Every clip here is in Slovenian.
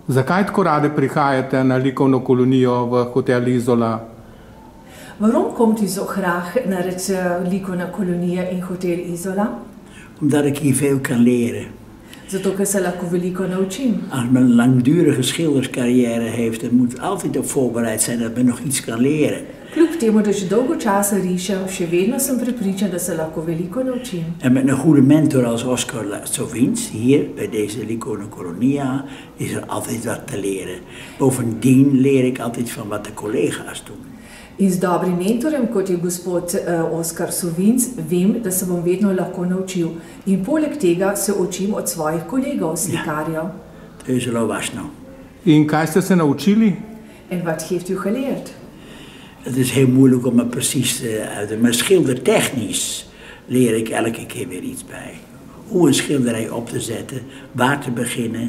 Zakaj tako rade prihajate na likovno kolonijo v hotel Izola? Waarom komt u zo graag naar het likovna kolonija in hotel Izola? Omdat ik hier veel kan leren. Zato, ker se lahko veliko naučim. Als men een langdurige schilderscarrière heeft, dan moet altijd op voorbereid zijn dat men nog iets kan leren. Kljub temu, da že dolgo časa rišem, še vedno sem prepričan, da se lahko veliko naučim. En met een goede mentor als Oskar Sovins, hier bij deze likovna kolonia, is er altijd wat te leren. Bovendien leer ik altijd van wat de collega's doen. In z dobrim mentorjem, kot je gospod Oskar Sovinc, vem, da se bom vedno lahko naučil. In poleg tega se učim od svojih kolegov, slikarjev. Zo was nou. In kaj ste se naučili? En wat heeft u geleerd? Het is heel moeilijk om het precies te uiten, maar schildertechnisch leer ik elke keer weer iets bij. Hoe een schilderij op te zetten, waar te beginnen,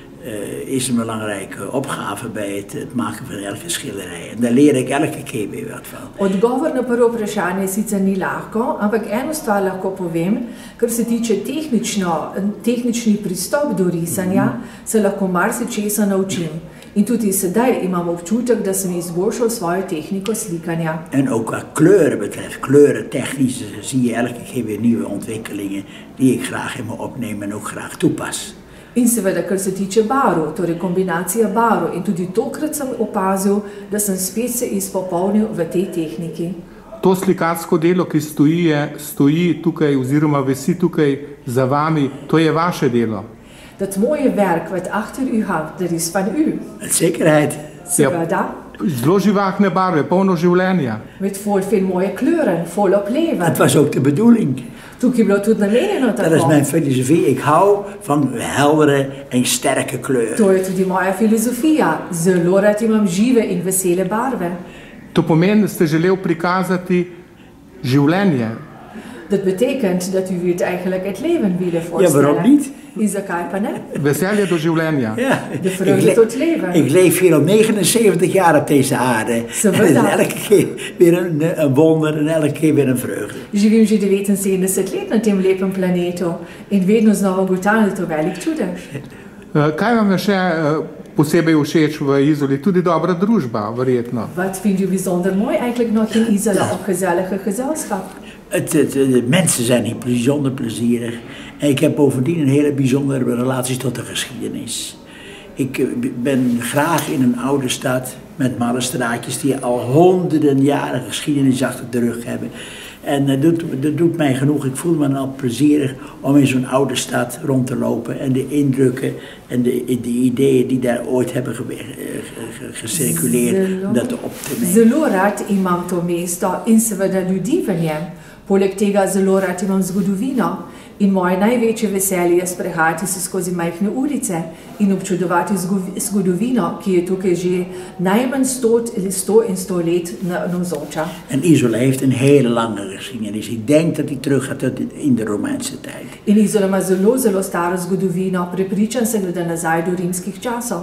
is een belangrijke opgave bij het maken van elke schilderij. En daar leer ik elke keer weer wat van. Odgovor na prvo vprašanje sicer ni lahko, ampak eno stvar lahko povem, kar se tiče tehnični pristop do risanja, se lahko marsičesa naučim. In tudi sedaj imam občutek, da sem izboljšal svojo tehniko slikanja. En ook wat kleuren betreft, kleurentechnisch zie je elke keer weer nieuwe ontwikkelingen die ik graag in me opneem en ook graag toepas. In seveda, kar se tiče barv, torej kombinacija barv, in tudi tokrat sem opazil, da sem spet se izpopolnil v tej tehniki. To slikarsko delo, ki stoji tukaj oziroma visi tukaj za vami, to je vaše delo. Dat mooie werk wat achter u hangt, dat is van u. Met zekerheid. Seveda. Zelo živahne barve, polno življenja. Met veel mooie kleuren, volop leven. Het was ook de bedoeling. Tukaj je bilo tudi namenjeno tako. Dat is mijn filosofie. Ik hou van heldere en sterke kleuren. To je tudi moja filozofija. Zelo rad imam žive in vesele barve. To pomeni, da ste želel prikazati življenje. Dat betekent dat u het eigenlijk het leven willen voorstellen. Ja, waarom niet? In zakaj pa ne? Veselje do življenja. Ja. De vreugde tot leven. Ik leef hier al 79 jaar op deze aarde. Seveda. En elke keer weer een wonder en elke keer weer een vreugde. Živim že 79 let na tem lepem planetu in vedno znova ugotavljam, da je to velik čudež. Kaj vam je še posebej všeč v Izoli? Tudi dobra družba, verjetno. Wat vindt u bijzonder mooi eigenlijk nog in Isola op gezellige gezelschap? De mensen zijn hier bijzonder plezierig. En ik heb bovendien een hele bijzondere relatie tot de geschiedenis. Ik ben graag in een oude stad met marrestraatjes die al honderden jaren geschiedenis achter de rug hebben. En dat doet mij genoeg. Ik voel me al plezierig om in zo'n oude stad rond te lopen en de indrukken en de ideeën die daar ooit hebben gecirculeerd, dat op te nemen. Zelo rad imam to mesto in seveda ljudi v njem. Poleg tega zelo rad imam zgodovino in moje največje veselje je sprehajati se skozi majhne ulice in občudovati zgodovino, ki je tukaj že najmanj 100 let navzoča. En Isola heeft een hele lange geschiedenis. Ik denk dat die teruggaat in de Romeinse tijd. In Isola ima zelo staro zgodovino, prepričan sem, da nazaj do rimskih časov.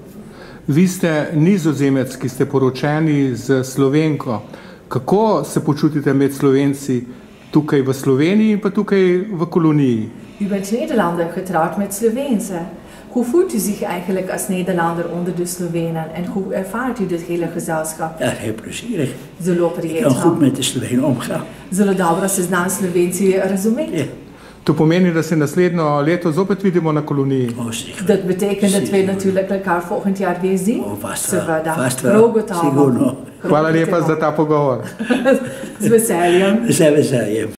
Vi ste Nizozemec, ki ste poročeni z Slovenko. Kako se počutite med Slovenci tukaj v Sloveniji in pa tukaj v koloniji? U bent Nederlander getrouwd met Sloveense. Hoe voelt u zich eigenlijk als Nederlander onder de Slovenen en hoe ervaart u dit hele gezelschap? Ja, heel plezierig. Zelo Ik prijetno. kan goed met de Slovenen omgaan. Zelo dobro se znam Slovenci razumeti. Ja. To pomeni, da se naslednjo leto zopet vidimo na koloniji. Dat betekent dat we natuurlijk elkaar volgend jaar weer zien. Oh, vast Seveda. wel. Prav gotovo. Sigurno. Hvala lepa za ta pogovor. Z veseljem. Z veseljem.